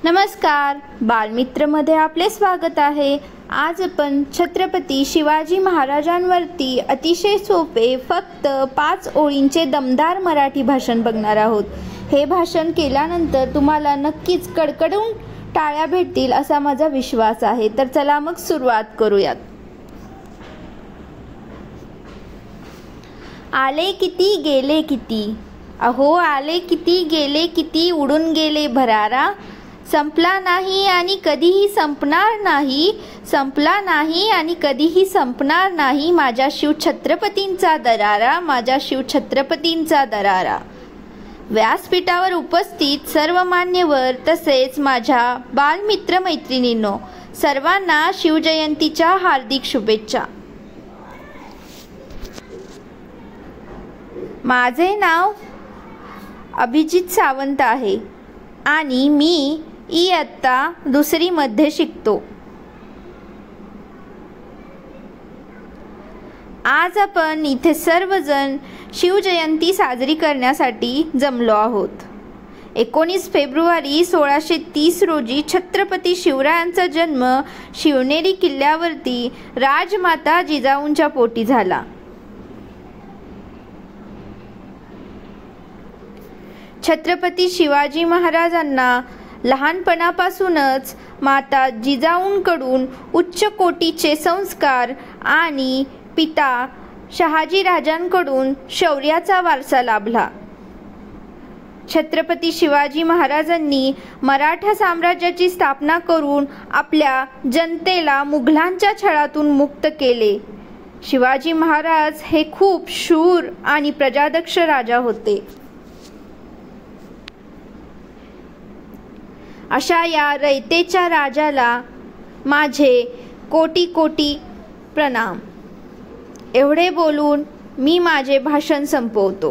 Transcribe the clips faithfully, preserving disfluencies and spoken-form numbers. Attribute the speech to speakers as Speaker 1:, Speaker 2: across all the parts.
Speaker 1: नमस्कार, बालमित्रमध्ये आपले स्वागत आहे। आज आपण छत्रपती शिवाजी महाराजांवरती अतिशय सोपे फक्त पाच ओळींचे दमदार मराठी भाषण बघणार आहोत। हे भाषण केल्यानंतर तुम्हाला नक्कीच कडकडून टाळ्या भेटतील असा माझा विश्वास आहे। तर चला मग सुरुवात करूयात। आले किती गेले किती, अहो आले किती गेले किती, उडून गेले भरारा, संपला नाही आणि कधीही संपणार नाही, संपला नाही आणि कधीही संपणार नाही माझ्या शिवछत्रपतींचा दरारा, माझ्या शिवछत्रपतींचा दरारा। व्यासपीठावर उपस्थित सर्व मान्यवर तसेच माझ्या बालमित्र मैत्रिणींनो, सर्वांना शिवजयंतीच्या हार्दिक शुभेच्छा। माझे नाव अभिजित सावंत आहे आणि मी इयत्ता दुसरी मध्ये शिकतो। आज आपण इथे सर्वजण शिवजयंती साजरी करण्यासाठी जमलो आहोत। एकोणीस फेब्रुवारी सोळाशे तीस रोजी छत्रपती शिवरायांचा जन्म शिवनेरी किल्ल्यावरती राजमाता जिजाऊंच्या पोटी झाला। छत्रपती शिवाजी महाराजांना लहानपणापासूनच माता जिजाऊंकडून उच्च कोटीचे संस्कार आणि पिता शहाजी राजांकडून शौर्याचा वारसा लाभला। छत्रपती शिवाजी महाराजांनी मराठा साम्राज्याची स्थापना करून आपल्या जनतेला मुघलांच्या छळातून मुक्त केले। शिवाजी महाराज हे खूप शूर आणि प्रजादक्ष राजा होते। अशा या रयतेच्या राजाला माझे कोटी कोटी प्रणाम। एवढे बोलून मी माझे भाषण संपवतो।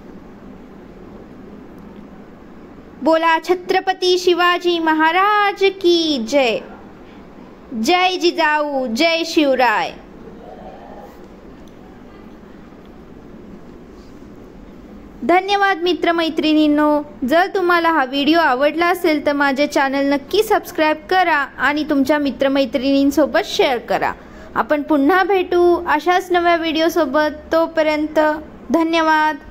Speaker 1: बोला छत्रपती शिवाजी महाराज की जय। जय जिजाऊ, जय शिवराय। धन्यवाद मित्रमैत्रिणींनो। जर तुम्हाला हा व्हिडिओ आवडला असेल तर माझे चॅनल नक्की सबस्क्राइब करा आणि तुमच्या मित्रमैत्रिणींसोबत शेअर करा। आपण पुन्हा भेटू अशाच नव्या व्हिडिओ सोबत। तोपर्यंत धन्यवाद।